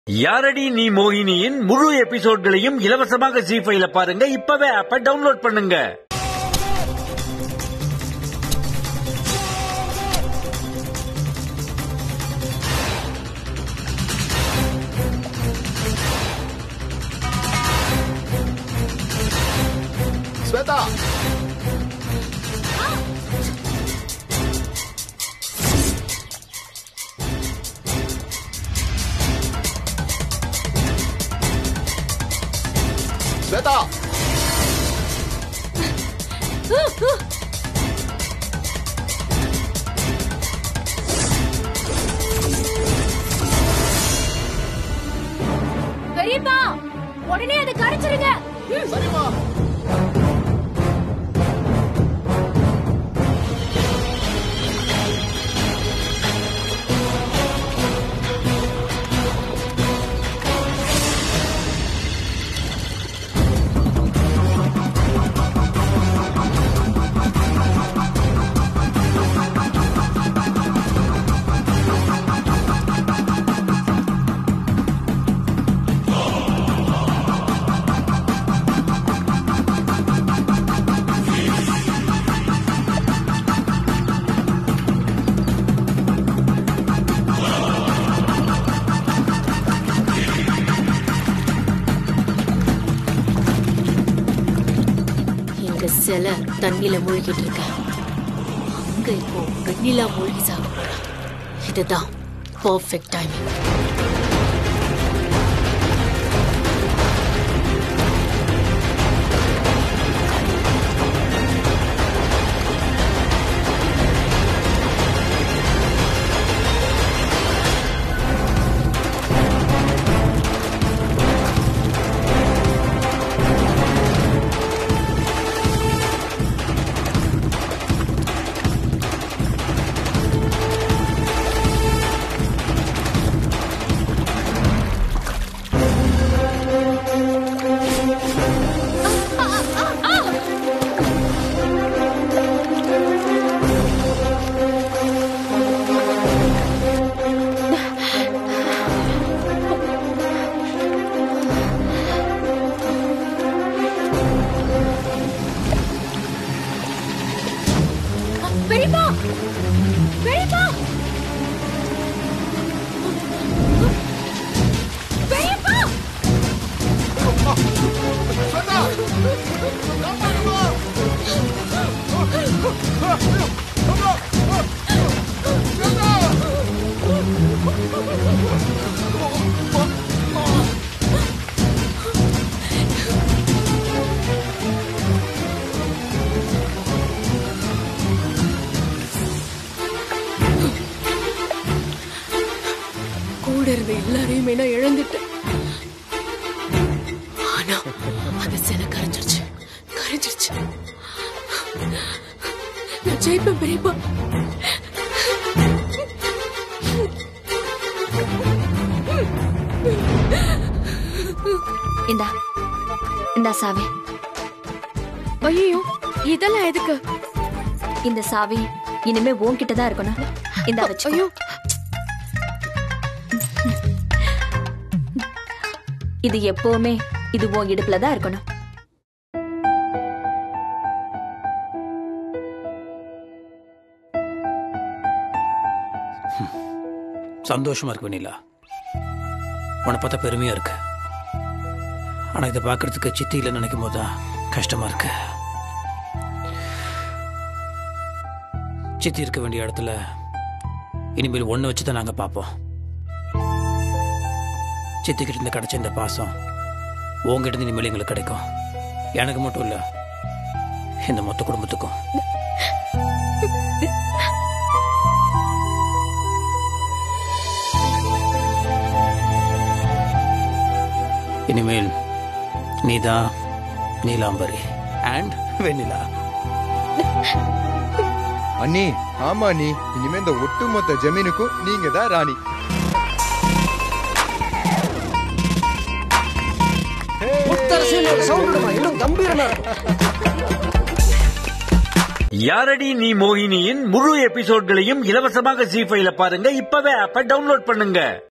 யாரடி நீ மோகினியின் முழு எபிசோட்களையும் இலவசமாக ஜீ5ல பாருங்க. இப்பவே ஆப்பை டவுன்லோட் பண்ணுங்க. ஸ்வேதா, ஸ்வேதா, பெரியப்பா, உடனே அதை கரைச்சிருங்க. சரிமா. சில தண்ணியில மூழ்கிட்டு இருக்க, அங்க இப்போ வெண்ணிலா மூழ்கி சாக போறா. இதுதான் பர்ஃபெக்ட் டைமிங். எல்லாரையுமே நான் இழந்துட்டேன். ஆனா அது சில கரைஞ்சிருச்சு. நான் ஜெயிப்பேன் பெரியப்பா. இந்த சாவி. ஐயோ, இதெல்லாம் எதுக்கு? இந்த சாவி இனிமே உன்கிட்ட தான் இருக்கணும். இந்த வச்சு. ஐயோ, இது எப்பவுமே இது உன் இடுப்புல தான் இருக்கணும். சந்தோஷமா இருக்கு வெண்ணிலா, உன்னை பார்த்தா பெருமையா இருக்கு. ஆனா இதை பாக்குறதுக்கு சித்தி இல்லைன்னு நினைக்கும் போதுதான் கஷ்டமா இருக்கு. சித்தி இருக்க வேண்டிய இடத்துல இனிமேல் ஒண்ணு வச்சுதான் நாங்க பார்ப்போம். சித்திக்கிட்ட இருந்து கிடைச்ச இந்த பாசம் உங்ககிட்ட இருந்து இனிமேல் எங்களுக்கு கிடைக்கும். எனக்கு மட்டும் இல்ல, இந்த மொத்த குடும்பத்துக்கும். இனிமேல் நீதான் நீலாம்பரி அண்ட் வெண்ணிலா. அண்ணி, ஆமா அண்ணி, இனிமே இந்த ஒட்டுமொத்த ஜமீனுக்கும் நீங்க தான் ராணி. யாரடி நீ மோகினியின் முழு எபிசோட்களையும் இலவசமாக ஜீ5ல பாருங்க. இப்பவே ஆப்பை டவுன்லோட் பண்ணுங்க.